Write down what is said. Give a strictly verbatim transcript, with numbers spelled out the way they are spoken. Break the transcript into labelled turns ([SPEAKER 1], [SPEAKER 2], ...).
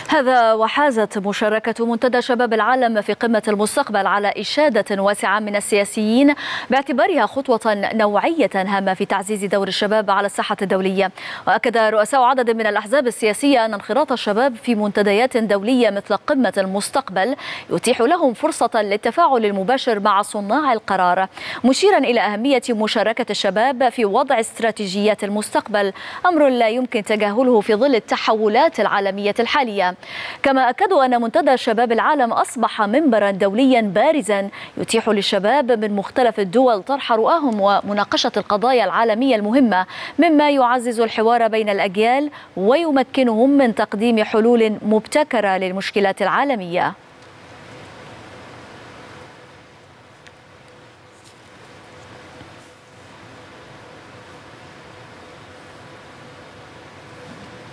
[SPEAKER 1] هذا وحازت مشاركة منتدى شباب العالم في قمة المستقبل على إشادة واسعة من السياسيين باعتبارها خطوة نوعية هامة في تعزيز دور الشباب على الساحة الدولية. وأكد رؤساء عدد من الأحزاب السياسية أن انخراط الشباب في منتديات دولية مثل قمة المستقبل يتيح لهم فرصة للتفاعل المباشر مع صناع القرار، مشيرا إلى أهمية مشاركة الشباب في وضع استراتيجيات المستقبل، أمر لا يمكن تجاهله في ظل التحولات العالمية الحالية. كما أكدوا أن منتدى شباب العالم أصبح منبرا دوليا بارزا يتيح للشباب من مختلف الدول طرح رؤاهم ومناقشة القضايا العالمية المهمة، مما يعزز الحوار بين الأجيال ويمكنهم من تقديم حلول مبتكرة للمشكلات العالمية.